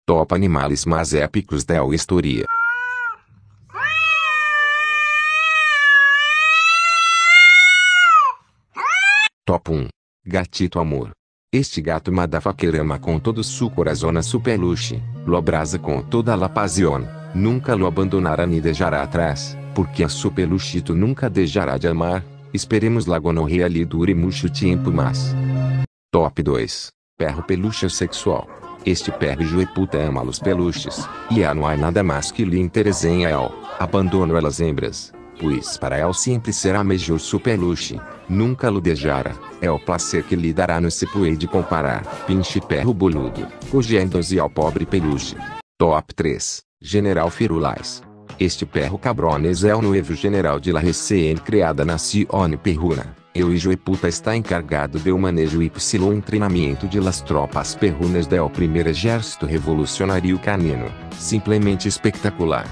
Top animais mais épicos da história. Top 1. Gatito Amor. Este gato motherfucker ama com todo su coração a su peluche, lo abraça com toda la pasión, nunca lo abandonará ni deixará atrás, porque a su peluchito nunca deixará de amar, esperemos la gonorrea lhe dure muito tempo mas. Top 2. Perro peluche sexual. Este perro jueputa ama os peluches, e não há nada mais que lhe interesse em el, abandono elas hembras, pois para el sempre será melhor su peluche, nunca lo deixará, é o placer que lhe dará no se puede comparar, pinche perro boludo, cogiendo-se ao pobre peluche. Top 3. General Firulais. Este perro cabrones é o novo general de la recém-criada nación perruna. Eu e Jueputa está encargado do manejo y treinamento de las tropas perrunas del primer exército revolucionário canino. Simplesmente espetacular.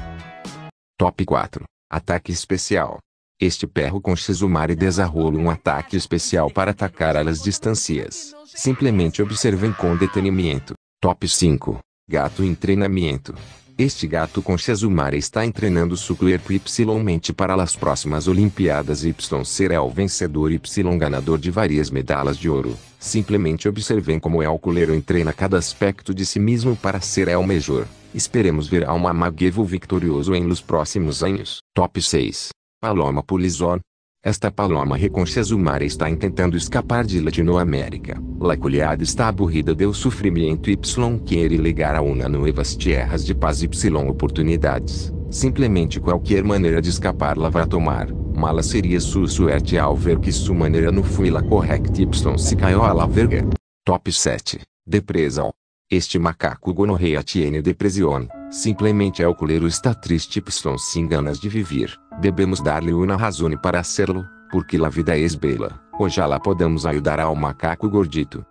Top 4. Ataque especial. Este perro com Shizumari desarrola um ataque especial para atacar as distâncias. Simplesmente observem com detenimento. Top 5. Gato em treinamento. Este gato com Shizumari está treinando su cuerpo mente para as próximas Olimpíadas será o vencedor ganador de várias medalhas de ouro. Simplesmente observem como o coleiro treina cada aspecto de si mesmo para ser o melhor. Esperemos ver um Magevo vitorioso em los próximos anos. Top 6. Paloma Polizón. Esta paloma com Shizumari está tentando escapar de Latinoamérica. La culiada está aburrida do sofrimento y quer ligar a uma novas tierras de paz y oportunidades. Simplesmente qualquer maneira de escapar la vai tomar. Mala seria sua suerte ao ver que sua maneira não foi la correcta y se caiu a la verga. Top 7. Depressão. Este macaco gonorreia tiene depressão. Simplesmente o coleiro está triste y sin ganas de viver. Devemos dar-lhe uma razão para hacerlo, porque la vida es bela. Ojalá podamos ajudar ao macaco gordito.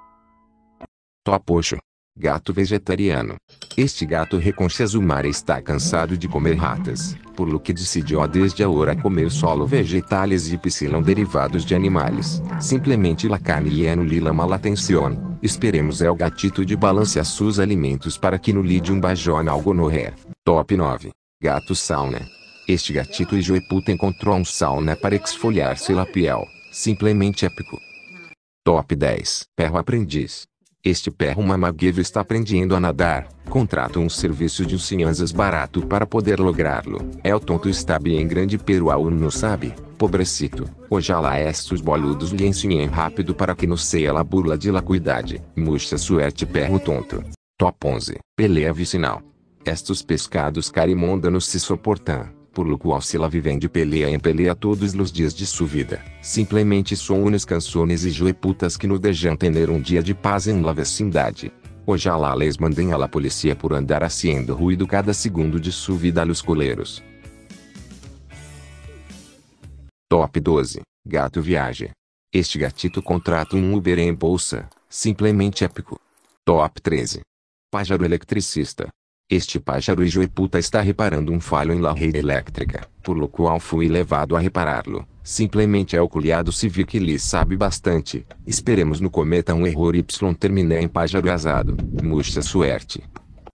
Top 8. Gato vegetariano. Este gato com Shizumari está cansado de comer ratas, por lo que decidiu desde agora comer solo vegetales y derivados de animais. Simplesmente la carne lhe não lhe lama la atención. Esperemos o gatito de balancear seus alimentos para que não lhe dê bajón ao gonorreia. Top 9. Gato sauna. Este gatito e Jueputa encontrou sauna para esfoliar-se la piel. Simplesmente épico. Top 10. Perro aprendiz. Este perro mamaguevo está aprendendo a nadar. Contrata serviço de cianças barato para poder lográ-lo. El tonto está bem grande pero aún não sabe. Pobrecito. Ojalá estes boludos lhe ensinem rápido para que não seja la burla de la cuidade. Mucha suerte perro tonto. Top 11. Pelea vicinal. Estes pescados carimondanos se suportam, por lo qual se la vivem de pelea em pelea todos os dias de sua vida. Simplesmente são unas canções e jueputas que não deixam ter dia de paz em la vecindade. Ojalá les mandem a la polícia por andar haciendo ruído cada segundo de sua vida a los coleiros. Top 12. Gato viaja. Este gatito contrata Uber em bolsa. Simplesmente épico. Top 13. Pájaro eletricista. Este pájaro e Jueputa está reparando falho em la rede elétrica, por lo qual fui levado a repará-lo. Simplesmente o culiado se viu que lhe sabe bastante. Esperemos no cometa erro y termine em pájaro asado. Mucha suerte.